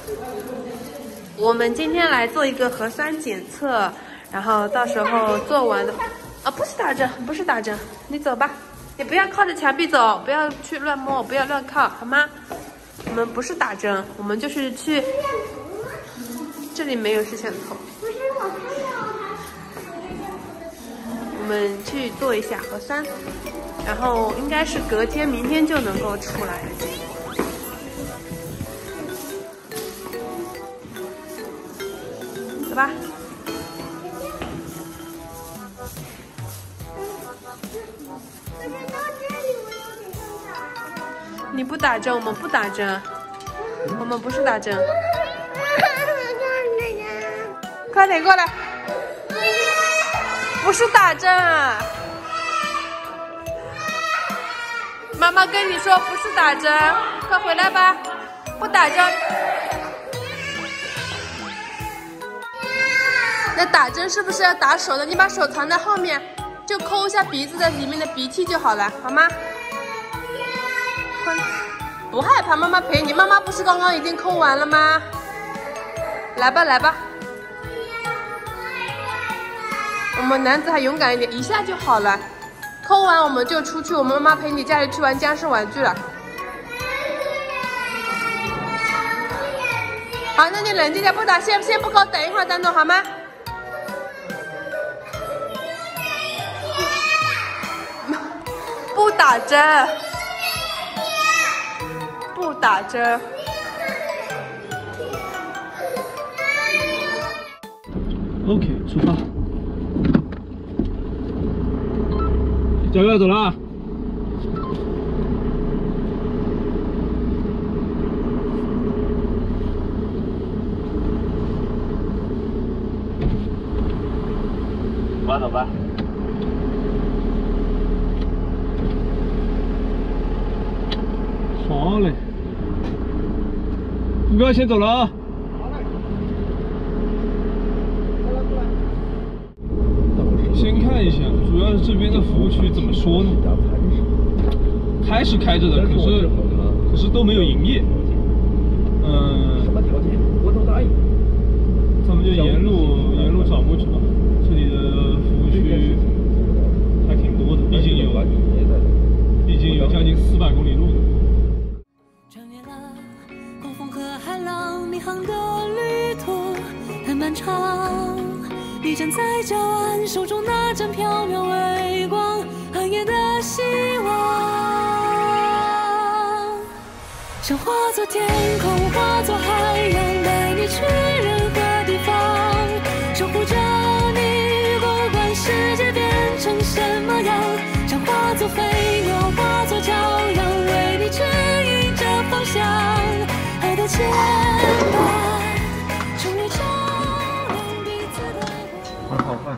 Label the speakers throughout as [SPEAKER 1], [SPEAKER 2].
[SPEAKER 1] 我们今天来做一个核酸检测，然后到时候做完的啊，不是打针，不是打针，你走吧，你不要靠着墙壁走，不要去乱摸，不要乱靠，好吗？我们不是打针，我们就是去，这里没有摄像头。不是，我看到它。我们去做一下核酸，然后应该是隔天、明天就能够出来的结果。走吧。你不打针，我们不打针，我们不是打针。快点过来，不是打针。妈妈跟你说不是打针，快回来吧，不打针。那打针是不是要打手的？你把手藏在后面，就抠一下鼻子的里面的鼻涕就好了，好吗？不害怕，妈妈陪你。妈妈不是刚刚已经抠完了吗？来吧，来吧。我们男子还勇敢一点，一下就好了。抠完我们就出去，我们妈妈陪你家里去玩僵尸玩具了。好，那你冷静点，不打，先不抠，等一会儿再弄好吗？不打针，不打针。
[SPEAKER 2] OK， 出发。加油，要走了啊！走吧。好嘞，副标先走了啊。好嘞。先看一下，主要是这边的服务区怎么说呢？开是开着的，可是都没有营业。什么条件我都答应。咱们就沿路找过去吧。这里的服务区还挺多的，毕竟有将近400公里路的。
[SPEAKER 3] 穿越了狂风和海浪，迷航的旅途很漫长。你站在礁岸，手中那盏缥缈微光，寒夜的希望。想化作天空，化作海洋，带你去任何地方，守护着你，不管世界变成什么样。想化作飞鸟，化作骄阳，为你指引着方向。爱的牵绊，成为照亮彼此的光。
[SPEAKER 2] 很好看。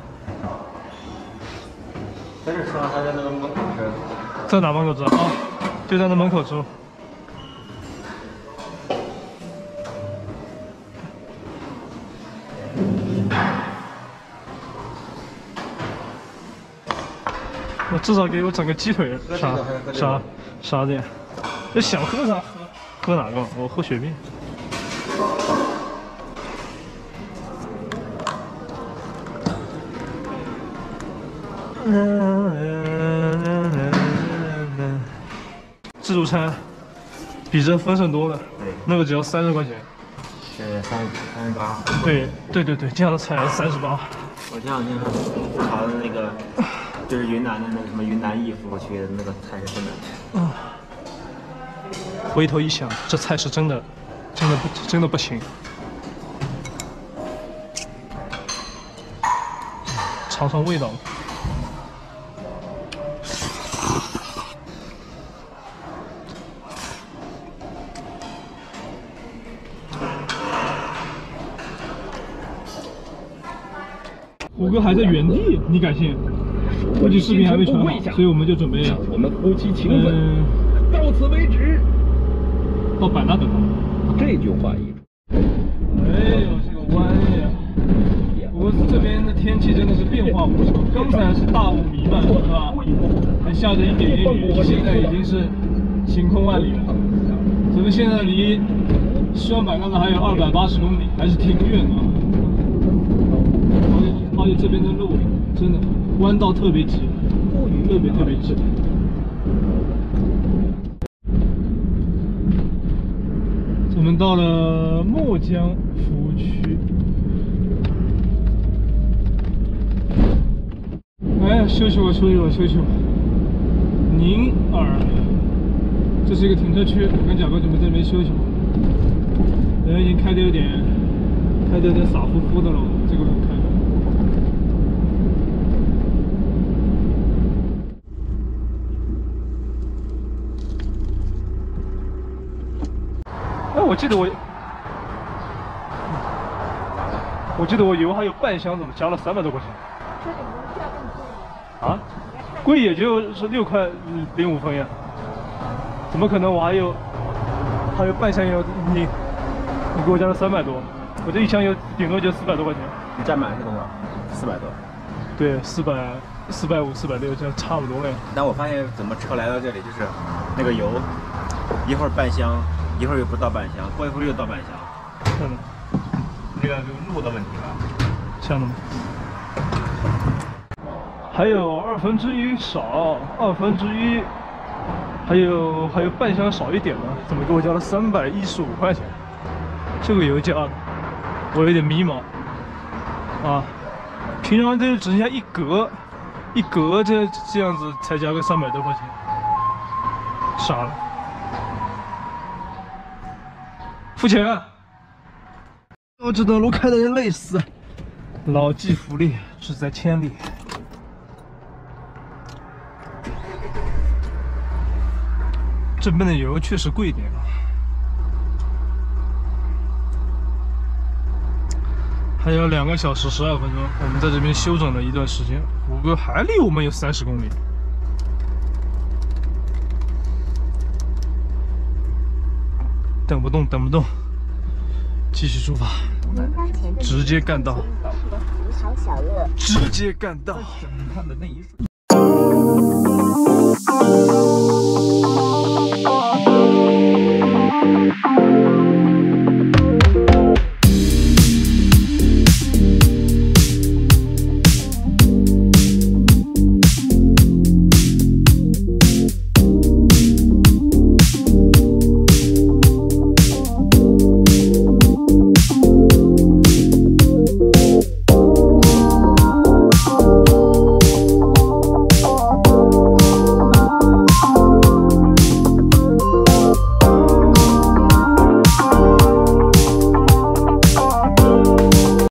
[SPEAKER 4] 在这吃完还在那个门口吃？
[SPEAKER 2] 在哪门口吃啊？就在那门口吃。我至少给我整个鸡腿，啥的。想喝啥喝哪个？我喝雪碧。自助餐比这丰盛多了，
[SPEAKER 4] 对，
[SPEAKER 2] 那个只要30块钱。
[SPEAKER 4] 是38。
[SPEAKER 2] 对，这样的菜要38。
[SPEAKER 4] 我这两天查的那个，就是云南的那个什么云南义服，我去的那个菜是真的。
[SPEAKER 2] 回头一想，这菜是真的不行。尝尝味道。虎哥还在原地，你敢信？估计视频还没传好，所以我们就准备
[SPEAKER 5] 我们夫妻情分，到此为止。
[SPEAKER 2] 到版纳等他。
[SPEAKER 5] 这句话一出，
[SPEAKER 2] 哎呦，这个弯呀！不过这边的天气真的是变化无常，刚才是大雾弥漫，是吧？还下着一点点雨，现在已经是晴空万里了。咱们现在离西双版纳呢还有280公里，还是挺远的。而且这边的路真的弯道特别急，特别急。我们到了墨江服务区。哎，休息会。宁尔，这是一个停车区，我跟贾哥准备在这边休息会。人已经开的有点傻乎乎的了，这个路开的。哎，我记得我油还有半箱，怎么加了300多块钱？啊，贵也就是6块05分呀，怎么可能？我还有半箱油，你给我加了300多，我这一箱油顶多就400多块钱。
[SPEAKER 4] 你占满是多少？400多。
[SPEAKER 2] 对，450、460，这样差不多了呀。
[SPEAKER 4] 但我发现怎么车来到这里，就是那个油，一会儿半箱，一会儿又不到半箱，过一会儿又到半箱。
[SPEAKER 2] 看的，
[SPEAKER 4] 这个路的问题吧？
[SPEAKER 2] 像的吗？还有1/2少，1/2，还有半箱少一点的，怎么给我加了315块钱？这个油加的，我有点迷茫啊。平常这只剩下一格这样子才加个300多块钱，傻了。付钱啊！我这段路开的人累死，老骥伏枥，志在千里。这边的油确实贵一点，还有2个小时12分钟，我们在这边休整了一段时间。虎哥还离我们有30公里，等不动，继续出发，直接干道，直接干道。看的那一瞬。